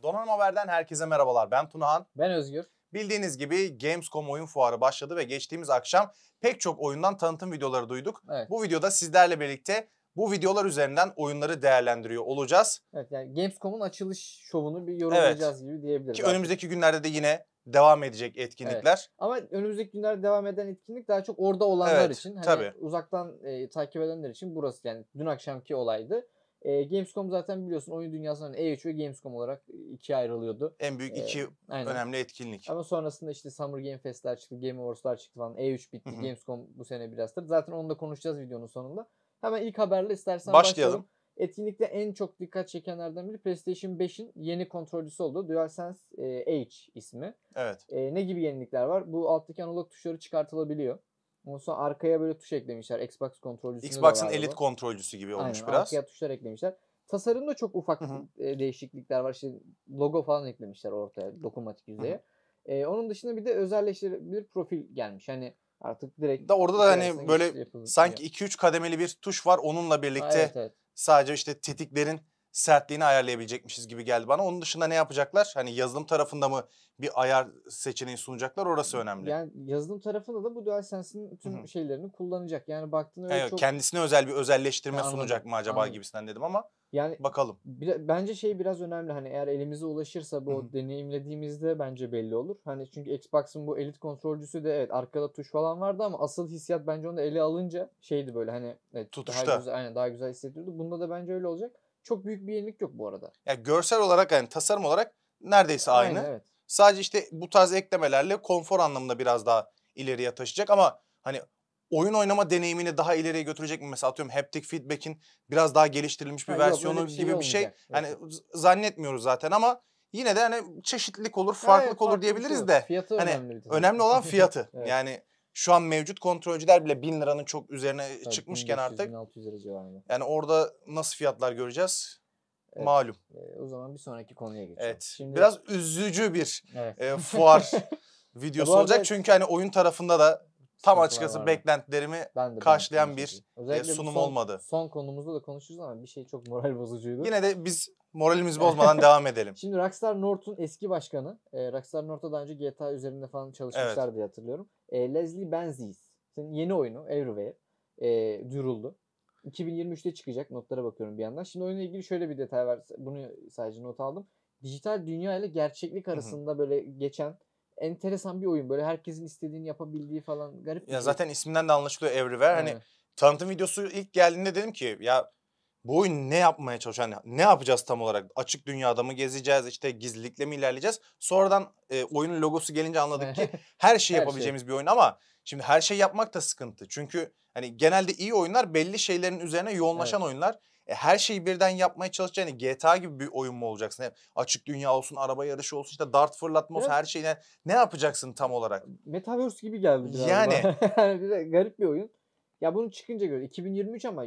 Donanım Haber'den herkese merhabalar. Ben Tunahan. Ben Özgür. Bildiğiniz gibi Gamescom oyun fuarı başladı ve geçtiğimiz akşam pek çok oyundan tanıtım videoları duyduk. Evet. Bu videoda sizlerle birlikte bu videolar üzerinden oyunları değerlendiriyor olacağız. Evet, yani Gamescom'un açılış şovunu bir yorumlayacağız gibi diyebiliriz. Ki önümüzdeki günlerde de yine devam edecek etkinlikler. Evet. Ama önümüzdeki günlerde devam eden etkinlik daha çok orada olanlar için. Hani tabii. uzaktan takip edenler için burası, yani dün akşamki olaydı. Gamescom zaten biliyorsun oyun dünyasının E3 ve Gamescom olarak ikiye ayrılıyordu. En büyük iki önemli etkinlik. Ama sonrasında işte Summer Game Fest'ler çıktı, Game Awards'lar çıktı falan. E3 bitti, Gamescom bu sene biraz tabii. Zaten onu da konuşacağız videonun sonunda. Hemen ilk haberle istersen başlayalım. Etkinlikte en çok dikkat çekenlerden biri PlayStation 5'in yeni kontrolcüsü oldu. DualSense Edge ismi. Evet. Ne gibi yenilikler var? Bu alttaki analog tuşları çıkartılabiliyor. Ondan sonra arkaya böyle tuş eklemişler. Xbox kontrolcüsünde Xbox'ın elit kontrolcüsü gibi olmuş. Aynen, biraz. Arkaya tuşlar eklemişler. Tasarımda çok ufak değişiklikler var. İşte logo falan eklemişler ortaya, dokunmatik yüzeye. Onun dışında bir de özelleştirilebilir profil gelmiş. Hani artık direkt orada da hani böyle sanki 2-3 kademeli bir tuş var. Onunla birlikte sadece işte tetiklerin sertliğini ayarlayabilecekmişiz gibi geldi bana. Onun dışında ne yapacaklar? Hani yazılım tarafında mı bir ayar seçeneği sunacaklar? Orası önemli. Yani yazılım tarafında da bu DualSense'in tüm şeylerini kullanacak. Yani baktığında öyle yani çok... Kendisine özel bir özelleştirme sunacak mı acaba gibisinden dedim ama yani bakalım. Bence biraz önemli. Hani eğer elimize ulaşırsa bu deneyimlediğimizde bence belli olur. Hani çünkü Xbox'ın bu elit kontrolcüsü de arkada tuş falan vardı ama asıl hissiyat bence onu ele alınca şeydi böyle hani tutuşta. Daha güzel hissediyordu. Bunda da bence öyle olacak. Çok büyük bir yenilik yok bu arada. Yani görsel olarak yani tasarım olarak neredeyse aynı. Evet. Sadece işte bu tarz eklemelerle konfor anlamında biraz daha ileriye taşıyacak ama hani oyun oynama deneyimini daha ileriye götürecek mi? Mesela atıyorum haptic feedback'in biraz daha geliştirilmiş bir versiyonu gibi bir şey. Hani zannetmiyoruz zaten ama yine de hani çeşitlilik olur, farklılık olur diyebiliriz de. Fiyatı hani önemli olan fiyatı. Yani şu an mevcut kontrolcüler bile 1000 liranın çok üzerine çıkmışken artık. 1600 lira civarında. Yani orada nasıl fiyatlar göreceğiz? Malum. O zaman bir sonraki konuya geçelim. Evet. Şimdi... Biraz üzücü bir fuar videosu olacak. Çünkü hani oyun tarafında da tam açıkçası beklentilerimi karşılayan bir sunum olmadı. Son konumuzda da konuşuruz ama bir şey çok moral bozucuydu. Yine de biz moralimizi bozmadan devam edelim. Şimdi Rockstar North'un eski başkanı, Rockstar North'ta daha önce GTA üzerinde falan çalışmışlar diye hatırlıyorum. Leslie Benzies'in yeni oyunu Everywhere duyuruldu. 2023'te çıkacak. Notlara bakıyorum bir yandan. Şimdi oyunla ilgili şöyle bir detay var. Bunu sadece not aldım. Dijital dünya ile gerçeklik arasında böyle geçen enteresan bir oyun. Böyle herkesin istediğini yapabildiği falan garip bir şey. Zaten isminden de anlaşılıyor Everywhere. Hani tanıtım videosu ilk geldiğinde dedim ki ya bu oyun ne yapmaya çalışıyor? Yani ne yapacağız tam olarak? Açık dünyada mı gezeceğiz? İşte gizlilikle mi ilerleyeceğiz? Sonradan oyunun logosu gelince anladık ki her şeyi yapabileceğimiz bir oyun ama şimdi her şey yapmak da sıkıntı. Çünkü hani genelde iyi oyunlar belli şeylerin üzerine yoğunlaşan oyunlar. Her şeyi birden yapmaya çalışacağını GTA gibi bir oyun mu olacaksın? Açık dünya olsun, araba yarışı olsun, işte dart fırlatma olsun, her şeyine ne yapacaksın tam olarak? Metaverse gibi geldi biraz. Yani. Garip bir oyun. Ya bunu çıkınca göre 2023 ama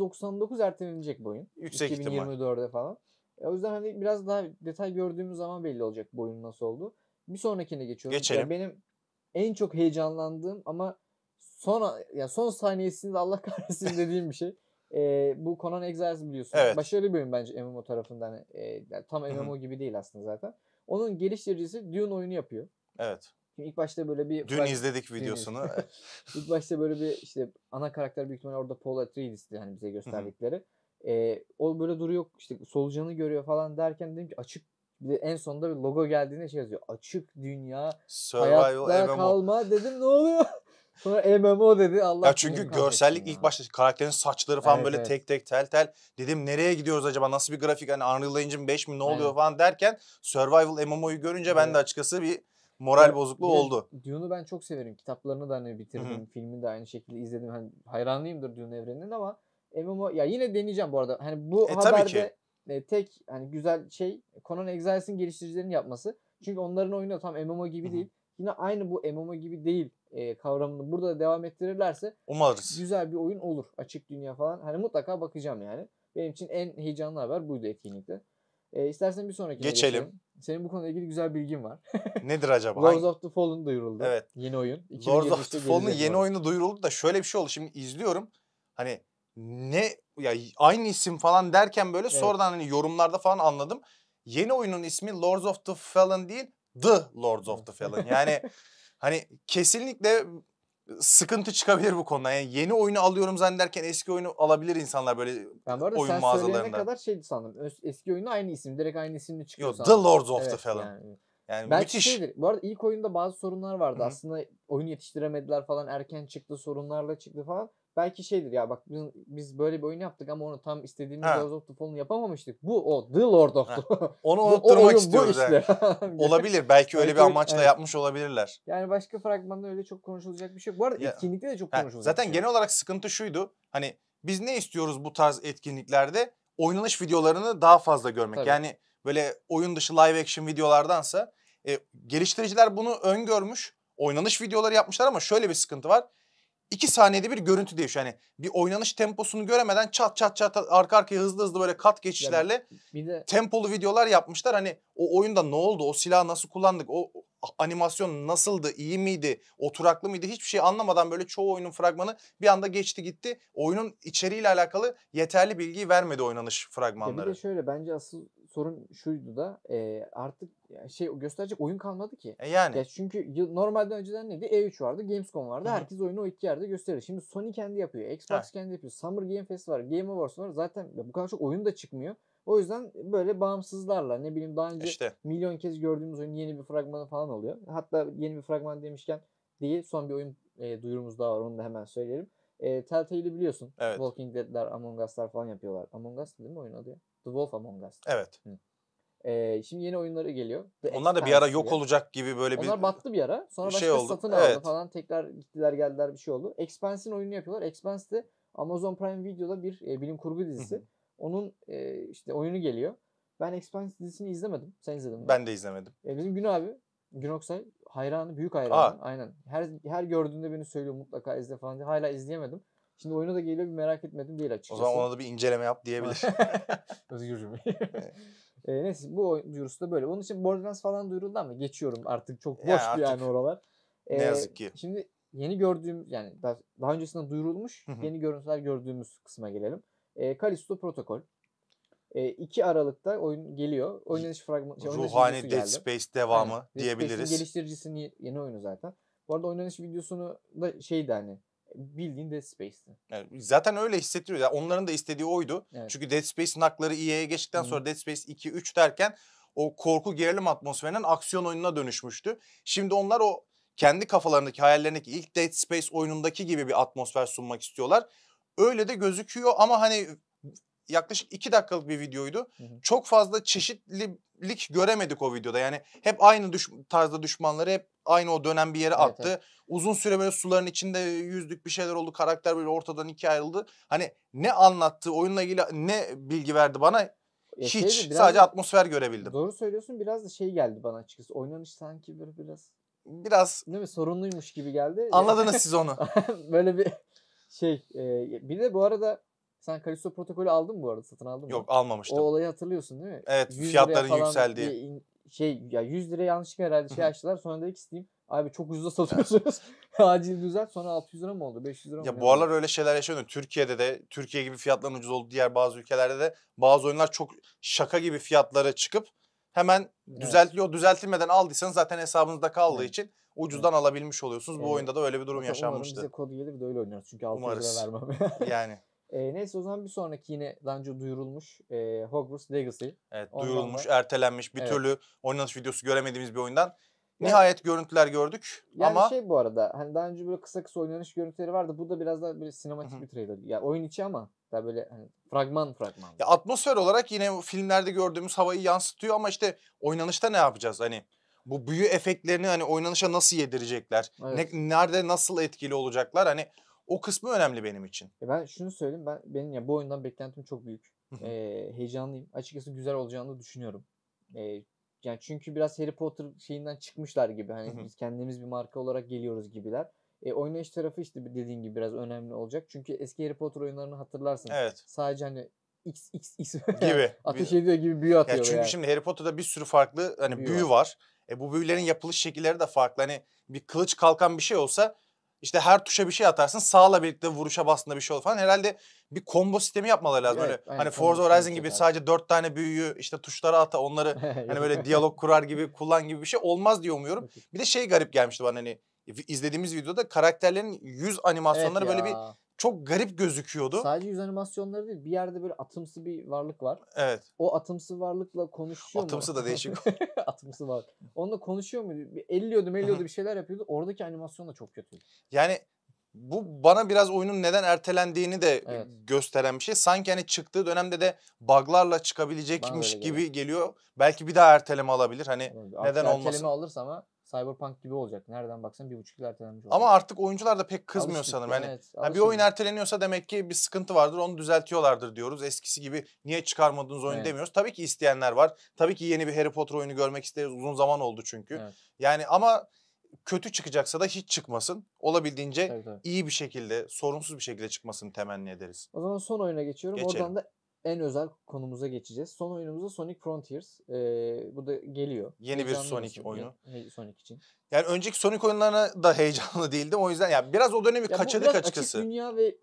%99 ertelenecek bu oyun. Yüksek 2024'de falan. O yüzden hani biraz daha detay gördüğümüz zaman belli olacak bu oyunun nasıl olduğu. Bir sonrakine geçiyorum. Geçelim. Ya benim en çok heyecanlandığım ama son saniyesinde Allah kahretsin dediğim bir şey. Bu Conan Exiles biliyorsun. Başarılı bir oyun bence MMO tarafından. Yani tam MMO gibi değil aslında zaten. Onun geliştiricisi Dune oyunu yapıyor. Evet. Şimdi ilk başta böyle bir... Dün izledik videosunu. İlk başta böyle bir işte ana karakter büyük ihtimalle orada Paul Atreides'ti hani bize gösterdikleri. O böyle duruyor işte solucanı görüyor falan derken dedim ki açık, bir de en sonunda bir logo geldiğinde şey yazıyor. Açık dünya, hayatta kalma dedim, ne oluyor? Sonra MMO dedi Allah. Ya çünkü görsellik ilk başta karakterin saçları falan böyle tek tek tel tel. Dedim nereye gidiyoruz acaba? Nasıl bir grafik? Hani Unreal Engine 5 mi ne oluyor falan derken Survival MMO'yu görünce ben de açıkçası bir moral bozukluğu oldu. Dune'u ben çok severim. Kitaplarını da hani bitirdim. Filmini de aynı şekilde izledim. Hani hayranlıyımdır Dune evreninin ama MMO ya yine deneyeceğim bu arada. Hani bu haberde tek hani güzel şey Conan Exiles'in geliştiricilerinin yapması. Çünkü onların oyunu tam MMO gibi değil. Yine aynı bu MMO gibi değil kavramını burada da devam ettirirlerse umarız güzel bir oyun olur. Açık dünya falan. Hani mutlaka bakacağım yani. Benim için en heyecanlı haber buydu etkinlikte. İstersen bir sonrakine geçelim. Senin bu konuyla ilgili güzel bilgin var. Nedir acaba? Lords of the Fallen duyuruldu. Evet. Yeni oyun. Lords of the Fallen'ın yeni oyunu duyuruldu da şöyle bir şey oldu. Şimdi izliyorum. Hani ne ya aynı isim falan derken böyle sonradan hani yorumlarda falan anladım. yeni oyunun ismi Lords of the Fallen değil, The Lords of the Fallen. Yani hani kesinlikle sıkıntı çıkabilir bu konuda. Yani yeni oyunu alıyorum zannederken eski oyunu alabilir insanlar böyle Ben bu arada oyun sen söyleyene mağazalarında. kadar şeydi sandım. Eski oyunda aynı isim. Direkt aynı isimle çıkıyor Yok, The sandım. Lords of the Evet Fallen. yani. Yani Belki müthiş. şeydir. Bu arada ilk oyunda bazı sorunlar vardı. Hı-hı. Aslında oyun yetiştiremediler falan. Erken çıktı, sorunlarla çıktı falan. Belki şeydir ya, bak biz böyle bir oyun yaptık ama onu tam istediğimiz Lords of the Fallen'ı yapamamıştık. Bu o The Lord of the Onu o unutturmak oyun istiyoruz bu işte. yani. Olabilir. Belki öyle bir amaçla evet. yapmış olabilirler. Yani başka fragmanda öyle çok konuşulacak bir şey yok. Bu arada etkinlikte de çok konuşulacak zaten bir şey genel yok. olarak sıkıntı şuydu. Hani biz ne istiyoruz bu tarz etkinliklerde? Oynanış videolarını daha fazla görmek. Tabii. Yani böyle oyun dışı live action videolardansa geliştiriciler bunu öngörmüş. Oynanış videoları yapmışlar ama şöyle bir sıkıntı var. 2 saniyede bir görüntü değişiyor. Yani bir oynanış temposunu göremeden çat çat çat arka arkaya hızlı böyle kat geçişlerle bir de tempolu videolar yapmışlar. Hani o oyunda ne oldu? O silahı nasıl kullandık? O animasyon nasıldı? İyi miydi? Oturaklı mıydı? Hiçbir şey anlamadan böyle çoğu oyunun fragmanı bir anda geçti gitti. Oyunun içeriğiyle alakalı yeterli bilgiyi vermedi oynanış fragmanları. Ya bir de şöyle, bence asıl sorun şuydu da artık şey gösterecek oyun kalmadı ki. Yani. Ya çünkü normalde önceden neydi? E3 vardı, Gamescom vardı. Hı-hı. Herkes oyunu o iki yerde gösterir. Şimdi Sony kendi yapıyor, Xbox kendi yapıyor. Summer Game Fest var, Game Awards var. Zaten bu kadar çok oyun da çıkmıyor. O yüzden böyle bağımsızlarla, ne bileyim, daha önce milyon kez gördüğümüz oyun yeni bir fragmanı falan oluyor. Hatta yeni bir fragman demişken değil, son bir oyun duyurumuz daha var, onu da hemen söyleyelim. Telltale'i biliyorsun. Evet. Walking Dead'ler, Among Us'lar falan yapıyorlar. Among Us değil mi oyun adı ya? The Wolf Among Us. Evet. Şimdi yeni oyunları geliyor. Onlar da bir ara yok olacak gibi böyle bir Onlar battı bir ara. Sonra şey başka oldu. satın aldı falan. Tekrar gittiler geldiler, bir şey oldu. Expanse'in oyununu yapıyorlar. Expanse de Amazon Prime Video'da bir bilim kurgu dizisi. Onun işte oyunu geliyor. Ben Expanse dizisini izlemedim. Sen izledin mi? Ben de izlemedim. Bizim Gün abi, Gün Oksay hayranı, büyük hayranı. Aynen. Her gördüğünde beni söylüyor mutlaka izle falan diye. Hala izleyemedim. Şimdi oyunu da geliyor, bir merak etmedim değil açıkçası. O zaman ona da bir inceleme yap diyebilir. Özgürcüm. Neyse, bu oyun duyurusu da böyle. Onun için Borderlands falan duyuruldu ama geçiyorum, artık çok boştu yani oralar. Ne yazık ki. Şimdi yeni gördüğüm, yani daha öncesinden duyurulmuş yeni görüntüler gördüğümüz kısma gelelim. Callisto Protocol. 2 Aralık'ta oyun geliyor. Oynanış fragmanı, Ruhani Dead Space devamı aynen diyebiliriz. Dead Space'in geliştiricisinin yeni oyunu zaten. Bu arada oynanış videosunu da şeydi, hani bildiğin Dead Space'ti. Yani zaten öyle hissettiriyor. Yani onların da istediği oydu. Evet. Çünkü Dead Space'in hakları EA'ye geçtikten sonra Dead Space 2, 3 derken o korku gerilim atmosferinden aksiyon oyununa dönüşmüştü. Şimdi onlar o kendi kafalarındaki, hayallerindeki ilk Dead Space oyunundaki gibi bir atmosfer sunmak istiyorlar. Öyle de gözüküyor ama hani yaklaşık 2 dakikalık bir videoydu. Çok fazla çeşitlilik göremedik o videoda. Yani hep aynı tarzda düşmanları hep aynı o dönem bir yere attı. Evet. Uzun süre böyle suların içinde yüzdük, bir şeyler oldu. Karakter böyle ortadan ikiye ayrıldı. Hani ne anlattı, oyunla ilgili ne bilgi verdi bana? Hiç. Sadece atmosfer görebildim. Doğru söylüyorsun. Biraz da şey geldi bana açıkçası. Oynanış sanki böyle biraz değil mi? Sorunluymuş gibi geldi. Anladınız siz onu. Böyle bir şey. Bir de bu arada sen Callisto Protokol'ü aldın mı bu arada? Satın aldın mı? Yok, almamıştım. O olayı hatırlıyorsun değil mi? Evet, fiyatların yükseldiği. Ya 100 liraya yanlışlıkla herhalde açtılar. Sonra dedik Steam, abi çok ucuza satıyorsunuz. Acil düzelt. Sonra 600 lira mı oldu? 500 lira mı? Ya bu aralar öyle şeyler yaşanıyor. Türkiye'de de, Türkiye gibi fiyatların ucuz olduğu diğer bazı ülkelerde de bazı oyunlar çok şaka gibi fiyatlara çıkıp hemen düzeltiliyor. Düzeltilmeden aldıysanız zaten hesabınızda kaldığı için ucuzdan alabilmiş oluyorsunuz. Bu oyunda da öyle bir durum yaşanmıştı. Umarım bize kod gelir de öyle oynarız. Çünkü 600 lira vermem. Yani. Neyse, o zaman bir sonraki yine daha önce duyurulmuş Hogwarts Legacy. Evet, duyurulmuş, ertelenmiş, bir türlü oynanış videosu göremediğimiz bir oyundan. Yani, nihayet görüntüler gördük yani ama... şey, bu arada hani daha önce böyle kısa oynanış görüntüleri vardı. Bu da biraz daha böyle sinematik bir trailer. Ya oyun içi ama daha böyle hani fragman. Ya atmosfer olarak yine filmlerde gördüğümüz havayı yansıtıyor ama işte oynanışta ne yapacağız? Hani bu büyü efektlerini hani oynanışa nasıl yedirecekler? Evet. Nerede nasıl etkili olacaklar? Hani o kısmı önemli benim için. Ben şunu söyleyeyim, benim ya bu oyundan beklentim çok büyük. Heyecanlıyım. Açıkçası güzel olacağını düşünüyorum. Yani çünkü biraz Harry Potter şeyinden çıkmışlar gibi. Hani biz kendimiz bir marka olarak geliyoruz gibiler. Oynayış tarafı işte dediğin gibi biraz önemli olacak. Çünkü eski Harry Potter oyunlarını hatırlarsın. Evet. Sadece hani X gibi ateş ediyor gibi büyü atıyor. Ya çünkü şimdi Harry Potter'da bir sürü farklı hani büyü var. Bu büyülerin yapılış şekilleri de farklı. Hani bir kılıç kalkan bir şey olsa İşte her tuşa bir şey atarsın. Sağla birlikte vuruşa bastığında bir şey olur falan. Herhalde bir combo sistemi yapmaları lazım. Evet, Öyle aynen, hani combo Forza sistemi Horizon gibi çok lazım. sadece 4 tane büyüyü işte tuşlara ata onları hani böyle diyalog kurar gibi kullan gibi bir şey olmaz diye umuyorum. Bir de şey garip gelmişti bana hani izlediğimiz videoda karakterlerin yüz Evet animasyonları böyle bir ya. çok garip gözüküyordu. Sadece yüz animasyonları değil. Bir yerde böyle atımsı bir varlık var. Evet. O atımsı varlıkla konuşuyor mu? Atımsı da değişik. Atımsı var. Onunla konuşuyor mu? Bir elliyordu Hı hı. bir şeyler yapıyordu. Oradaki animasyon da çok kötüydü. Yani bu bana biraz oyunun neden ertelendiğini de Evet. gösteren bir şey. Sanki hani çıktığı dönemde de bug'larla Bana da çıkabilecekmiş öyle geliyor. gibi geliyor. Belki bir daha erteleme alabilir. Hani Artık neden erteleme olmasın? alırsa ama Cyberpunk gibi olacak. Nereden baksan 1,5 yıl ertelenmiş olacak. Ama artık oyuncular da pek kızmıyor Alıştık sanırım. ya, Hani evet, ha, bir oyun alışıldı. erteleniyorsa demek ki bir sıkıntı vardır. Onu düzeltiyorlardır diyoruz. Eskisi gibi niye çıkarmadığınız oyunu Evet. demiyoruz. Tabii ki isteyenler var. Tabii ki yeni bir Harry Potter oyunu görmek isteriz. Uzun zaman oldu çünkü. Evet. Yani ama kötü çıkacaksa da hiç çıkmasın. Olabildiğince Tabii. iyi bir şekilde, sorunsuz bir şekilde çıkmasını temenni ederiz. O zaman son oyuna geçiyorum. Geçelim. Oradan da en özel konumuza geçeceğiz. Son oyunumuz da Sonic Frontiers. Bu da geliyor. Yeni bir Heyecanlı Sonic mısın? oyunu. Sonic için. Yani önceki Sonic oyunlarına da heyecanlı değildim. O yüzden yani biraz o dönemi Ya bu kaçırdık biraz açıkçası. açık dünya ve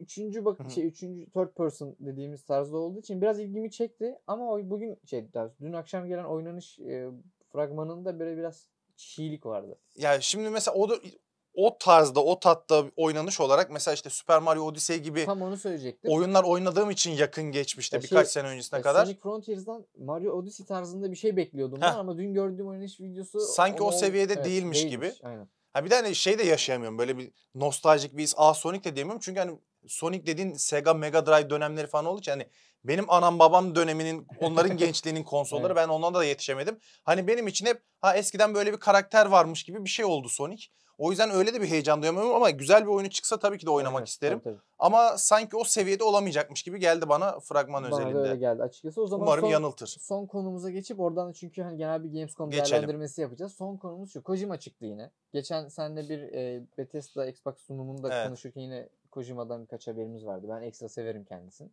üçüncü third person dediğimiz tarzda olduğu için biraz ilgimi çekti. Ama bugün dün akşam gelen oynanış fragmanında böyle biraz çiğlik vardı. Yani şimdi mesela o tarzda, o tatta oynanış olarak mesela işte Super Mario Odyssey gibi Tam onu söyleyecektim. oyunlar oynadığım için yakın geçmişte Ya birkaç sene öncesine kadar. Sonic Frontiers'dan Mario Odyssey tarzında bir şey bekliyordum ben ama dün gördüğüm oynanış videosu sanki o seviyede değilmiş gibi. Aynen. Ha bir de hani şey de yaşayamıyorum. Böyle bir nostaljik bir his. Sonic de diyemiyorum. Çünkü hani Sonic dediğin Sega Mega Drive dönemleri falan olduğu için hani benim anam babam döneminin onların gençliğinin konsolları Evet. ben ondan da yetişemedim. Hani benim için hep eskiden böyle bir karakter varmış gibi bir şey oldu Sonic. O yüzden öyle de bir heyecan duyamıyorum ama güzel bir oyunu çıksa tabii ki de oynamak Evet, isterim. tabii. Ama sanki o seviyede olamayacakmış gibi geldi bana fragman Bana da öyle özelinde. geldi açıkçası. O zaman Umarım yanıltır. son konumuza geçip oradan çünkü hani genel bir Gamescom Geçelim. değerlendirmesi yapacağız. Son konumuz şu. Kojima çıktı yine. Geçen seninle bir Bethesda Xbox sunumunda konuşurken yine Kojima'dan birkaç haberimiz vardı. Ben ekstra severim kendisini.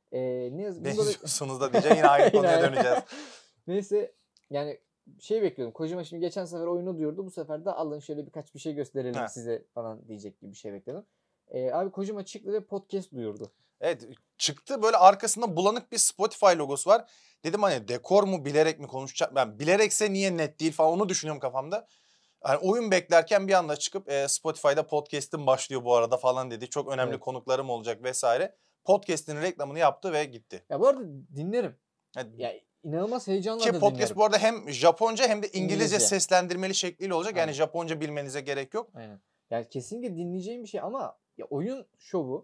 Ne yazık bunda da Benziyorsunuz da diyeceğim yine aynı konuya döneceğiz. Neyse yani bekliyordum. Kojima şimdi geçen sefer oyunu duyurdu. Bu sefer de alın şöyle birkaç bir şey gösterelim size falan diyecek gibi bir şey bekledim. Abi Kojima çıktı ve podcast duyurdu. Evet çıktı böyle arkasında bulanık bir Spotify logosu var. Dedim hani dekor mu bilerek mi konuşacak? Ben bilerekse niye net değil falan onu düşünüyorum kafamda. Yani oyun beklerken bir anda çıkıp Spotify'da podcast'im başlıyor bu arada falan dedi. Çok önemli konuklarım olacak vesaire. Podcast'in reklamını yaptı ve gitti. Ya bu arada dinlerim. Yani, ya inanılmaz heyecanla da dinlerim. Ki podcast bu arada hem Japonca hem de İngilizce seslendirmeli şekliyle olacak. Aynen. Yani Japonca bilmenize gerek yok. Aynen. Yani kesinlikle dinleyeceğim bir şey ama ya oyun şovu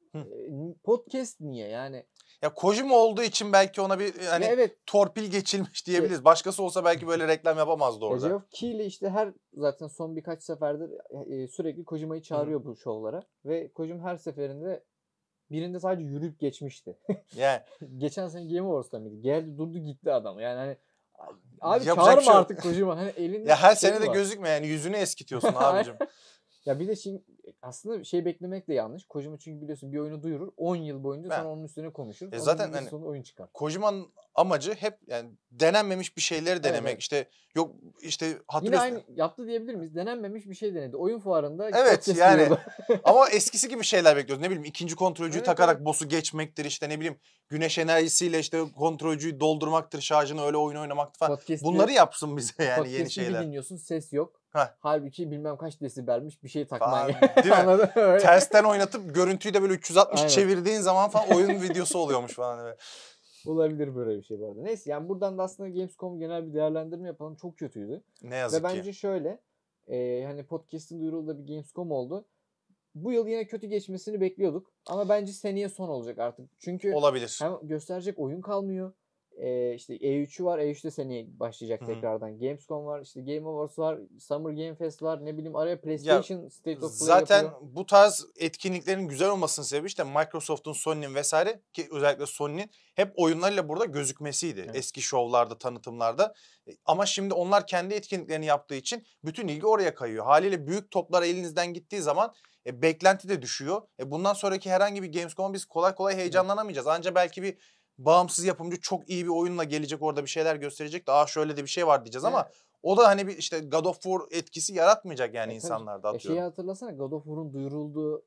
podcast niye yani? Ya Kojima olduğu için belki ona bir hani torpil geçilmiş diyebiliriz. Başkası olsa belki böyle reklam yapamazdı orada. Geoff Keighley işte zaten son birkaç seferdir sürekli Kojima'yı çağırıyor bu şovlara ve Kojima her seferinde birinde sadece yürüyüp geçmişti. Yani. Geçen sene Game Awards'ta mıydı? Geldi durdu gitti adam. Yani hani abi yapacak çağırma şey artık Kojima. Hani elinde ya her sene de gözükme yani yüzünü eskitiyorsun abicim. Ya bir de şimdi aslında beklemek de yanlış. Kojima çünkü biliyorsun bir oyunu duyurur. 10 yıl boyunca sonra onun üstüne konuşur. Zaten hani sonra oyun çıkar. Kojima'nın amacı hep yani denenmemiş bir şeyleri denemek. Evet. İşte yok işte hatırlıyorsun. Yine aynı yaptı diyebilir miyiz? Denenmemiş bir şey denedi. Oyun fuarında evet yani ama eskisi gibi şeyler bekliyoruz. Ne bileyim ikinci kontrolcüyü takarak boss'u geçmektir işte ne bileyim güneş enerjisiyle işte kontrolcüyü doldurmaktır, şarjını öyle oyun oynamaktır falan. Bunları yapsın bize yani yeni şeyler. Podcast'i dinliyorsun ses yok. Halbuki bilmem kaç desibelmiş bir şey takman değil mi? Tersten oynatıp görüntüyü de böyle 360 çevirdiğin zaman falan oyun videosu oluyormuş falan. Evet. Olabilir böyle bir şey bu arada. Neyse yani buradan da aslında Gamescom genel bir değerlendirme yapalım. Çok kötüydü. Ne yazık ki. Ve bence şöyle hani podcast'in duyurulduğu bir Gamescom oldu. Bu yıl yine kötü geçmesini bekliyorduk. Ama bence seneye son olacak artık. Çünkü olabilir. Hem gösterecek oyun kalmıyor. İşte E3'ü var. E3'te seneye başlayacak tekrardan. Gamescom var. İşte Game Awards var. Summer Game Fest var. Ne bileyim araya PlayStation State of Play zaten yapıyor. bu tarz etkinliklerin güzel olmasının sebebi işte Microsoft'un, Sony'nin vesaire ki özellikle Sony'nin hep oyunlarıyla burada gözükmesiydi. Evet. Eski şovlarda, tanıtımlarda. Ama şimdi onlar kendi etkinliklerini yaptığı için bütün ilgi oraya kayıyor. Haliyle büyük toplar elinizden gittiği zaman beklenti de düşüyor. Bundan sonraki herhangi bir Gamescom'a biz kolay kolay heyecanlanamayacağız. Ancak belki bir bağımsız yapımcı çok iyi bir oyunla gelecek orada bir şeyler gösterecek de şöyle de bir şey var diyeceğiz ama O da hani bir işte God of War etkisi yaratmayacak yani insanlarda, Şeyi atıyorum. hatırlasana, God of War'un duyurulduğu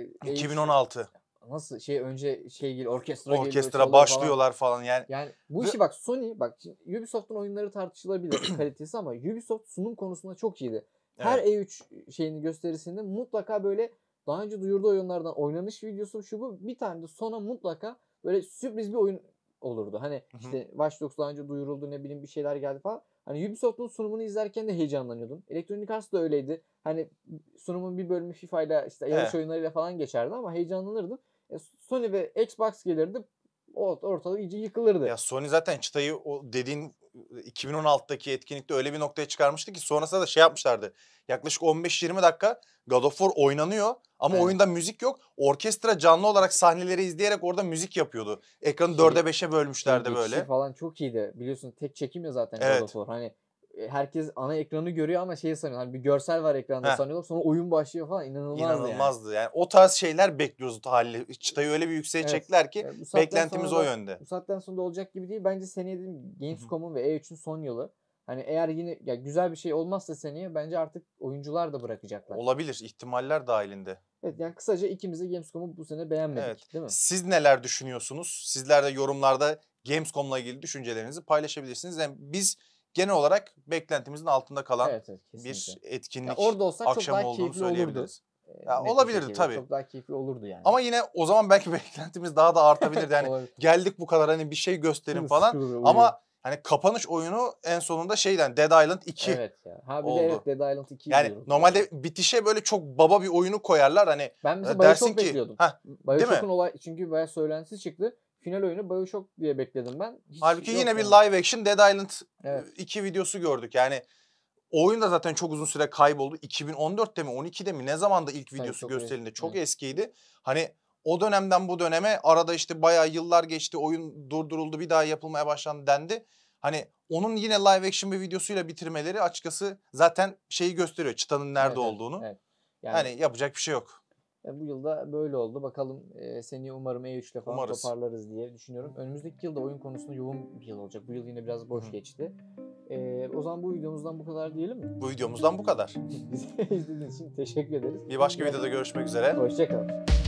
2016. nasıl önce geliyor, orkestra geliyor, Orkestra çalıyor başlıyorlar falan yani. Yani bu Ve işi bak, Sony bak, Ubisoft'un oyunları tartışılabilir kalitesi ama Ubisoft sunum konusunda çok iyiydi. Her evet. E3 şeyini gösterisinde mutlaka böyle daha önce duyurduğu oyunlardan oynanış videosu şu bu, bir tane de sona mutlaka böyle sürpriz bir oyun olurdu. Hani işte Watch Dogs daha önce duyuruldu, ne bileyim bir şeyler geldi falan. Hani Ubisoft'un sunumunu izlerken de heyecanlanıyordun. Electronic Arts da öyleydi. Hani sunumun bir bölümü FIFA ile işte yarış Evet. oyunlarıyla falan geçerdi ama heyecanlanırdın. Sony ve Xbox gelirdi, ortalık iyice yıkılırdı. Ya Sony zaten çıtayı o dediğin 2016'daki etkinlikte öyle bir noktaya çıkarmıştı ki sonrasında da şey yapmışlardı. Yaklaşık 15-20 dakika God of War oynanıyor ama Evet. oyunda müzik yok. Orkestra canlı olarak sahneleri izleyerek orada müzik yapıyordu. Ekranı 4'e 5'e bölmüşlerdi Geçişi böyle. falan çok iyiydi. Biliyorsun tek çekim ya zaten God of Evet. War. Hani herkes ana ekranı görüyor ama sanıyor. Hani bir görsel var ekranda Heh. sanıyorlar. Sonra oyun başlıyor falan. İnanılmazdı yani. İnanılmazdı yani. O tarz şeyler bekliyoruz haliyle. Çıtayı öyle bir yükseğe çektiler ki Bu saatten beklentimiz sonra o da, yönde. bu saatten sonra da olacak gibi değil. Bence seneye dedim Gamescom'un ve E3'ün son yılı. Hani eğer yine ya güzel bir şey olmazsa seneye, bence artık oyuncular da bırakacaklar. Olabilir, ihtimaller dahilinde. Evet, yani kısaca ikimiz de Gamescom'u bu sene beğenmedik, Evet. değil mi? Siz neler düşünüyorsunuz? Sizler de yorumlarda Gamescom'la ilgili düşüncelerinizi paylaşabilirsiniz. Yani biz genel olarak beklentimizin altında kalan Evet, bir kesinlikle. Ya etkinlik orada olsak çok akşamı daha olduğunu keyifli olurdu. söyleyebiliriz. Ya Net bir olabilirdi şekilde. tabii. Çok daha keyifli olurdu yani. Ama yine o zaman belki beklentimiz daha da artabilirdi. Yani Olabilir. geldik bu kadar, hani bir şey gösterin falan. Sıkılır, uyuyor. Ama hani kapanış oyunu en sonunda Dead Island 2 Evet ya. Ha bir de oldu. Dead Island 2'yi Yani duyurdular. normalde bitişe böyle çok baba bir oyunu koyarlar. Hani Ben mesela dersin BioShock ki bekliyordum. değil mi? BioShock'un çünkü bayağı söylentisi çıktı. Final oyunu BioShock diye bekledim ben. Hiç Halbuki yok yine bir yani. live action Dead Island Evet. 2 videosu gördük. Yani o oyun da zaten çok uzun süre kayboldu. 2014'te mi 12'de mi ne zamanda ilk Tabii videosu çok gösterildi. eski. Çok Evet. eskiydi. Hani o dönemden bu döneme arada işte bayağı yıllar geçti. Oyun durduruldu, bir daha yapılmaya başlandı dendi. Hani onun yine live action bir videosuyla bitirmeleri açıkçası zaten şeyi gösteriyor. Çıtanın nerede Evet. olduğunu. Evet. Yani Yani yapacak bir şey yok. bu yılda böyle oldu. Bakalım seneye umarım E3'te falan Umarız. toparlarız diye düşünüyorum. Önümüzdeki yılda oyun konusunda yoğun bir yıl olacak. Bu yıl yine biraz boş geçti. O zaman bu videomuzdan bu kadar diyelim mi? Bu videomuzdan bu kadar. Bizi izlediğiniz için teşekkür ederiz. Bir başka videoda görüşmek üzere. Hoşça kalın.